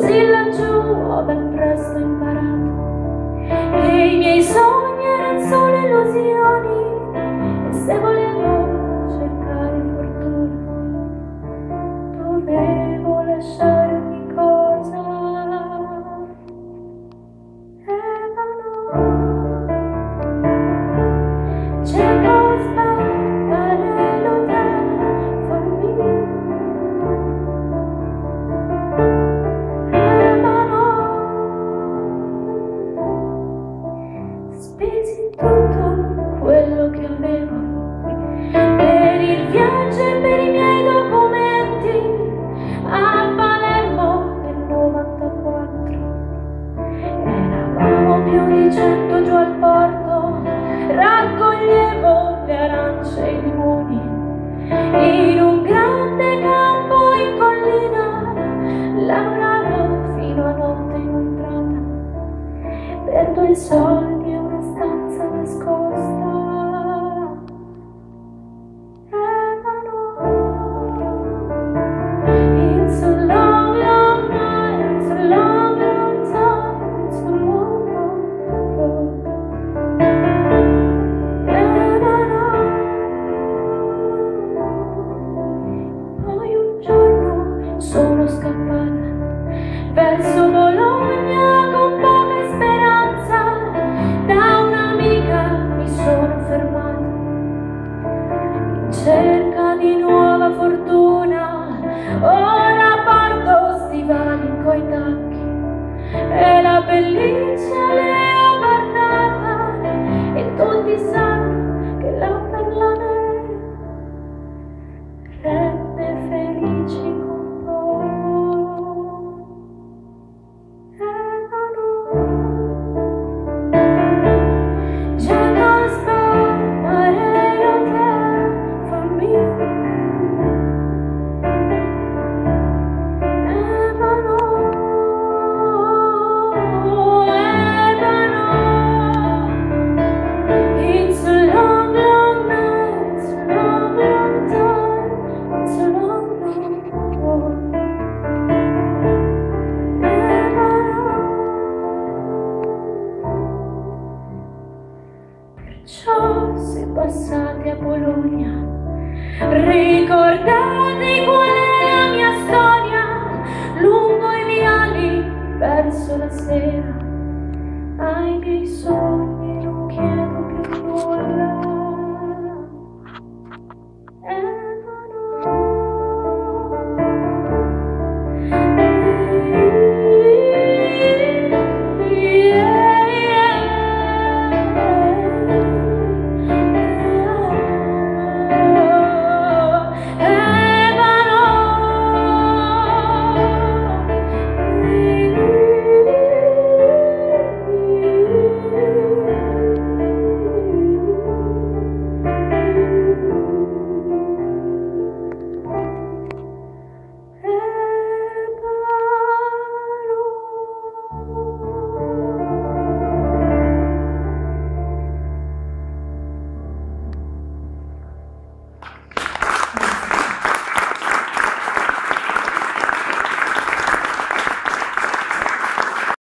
Così laggiù ho ben presto imparato che i miei sogni erano solo illusioni, e se volevo cercare fortuna dovevo lasciare ogni cosa. Jacob's back, a little down for me. Spesi tutto quello che avevo per il viaggio e per i miei documenti a Palermo nel 94. Eravamo più di 100 giù al porto, raccoglievo le arance e i limoni in un grande campo in collina. Lavoravo fino a notte inoltrata per 2 soldi e una stanza nascosta. It's a long, long night, it's a long, long time, it's a long, long road. Poi un giorno sono scappata verso Bologna con poca speranza. Da un'amica mi sono fermata in cerca di nuova fortuna. Ora parto stivali coi tacchi e la pelliccia le ho guardata, e tutti sanno che la perla nera rende felici con poco. Jacob's back, a little down for me. Ever know, it's a long, long night, it's a long, long time, it's a long, long road. Perciò se passate a Bologna, ricordate qual è la mia storia. Lungo i viali verso la sera